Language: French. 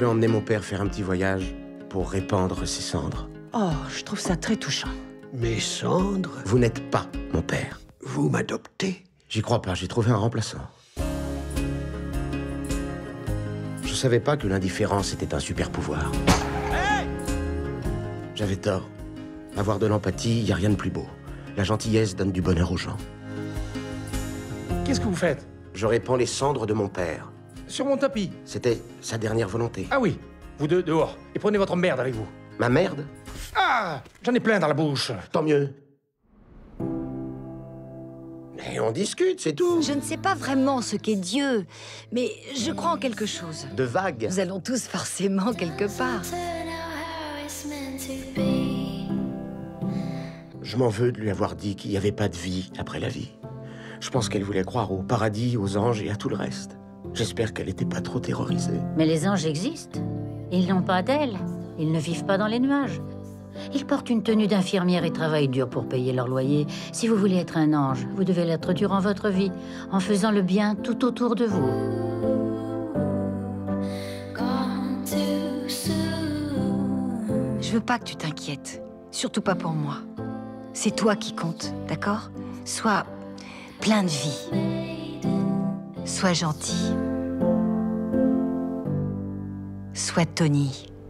vais emmener mon père faire un petit voyage pour répandre ses cendres. Oh, je trouve ça très touchant. Mes cendres? Vous n'êtes pas mon père. Vous m'adoptez? J'y crois pas, j'ai trouvé un remplaçant. Je savais pas que l'indifférence était un super pouvoir. Hey! J'avais tort. Avoir de l'empathie, y a rien de plus beau. La gentillesse donne du bonheur aux gens. Qu'est-ce que vous faites? Je répands les cendres de mon père. Sur mon tapis. C'était sa dernière volonté. Ah oui, vous deux dehors. Et prenez votre merde avec vous. Ma merde? Ah! J'en ai plein dans la bouche. Tant mieux. Mais on discute, c'est tout. Je ne sais pas vraiment ce qu'est Dieu, mais je crois en quelque chose. De vagues. Nous allons tous forcément quelque part. Je m'en veux de lui avoir dit qu'il n'y avait pas de vie après la vie. Je pense qu'elle voulait croire au paradis, aux anges et à tout le reste. J'espère qu'elle n'était pas trop terrorisée. Mais les anges existent. Ils n'ont pas d'ailes. Ils ne vivent pas dans les nuages. Ils portent une tenue d'infirmière et travaillent dur pour payer leur loyer. Si vous voulez être un ange, vous devez l'être durant votre vie, en faisant le bien tout autour de vous. Je veux pas que tu t'inquiètes. Surtout pas pour moi. C'est toi qui compte, d'accord? Sois plein de vie. Sois gentil. Sois Tony.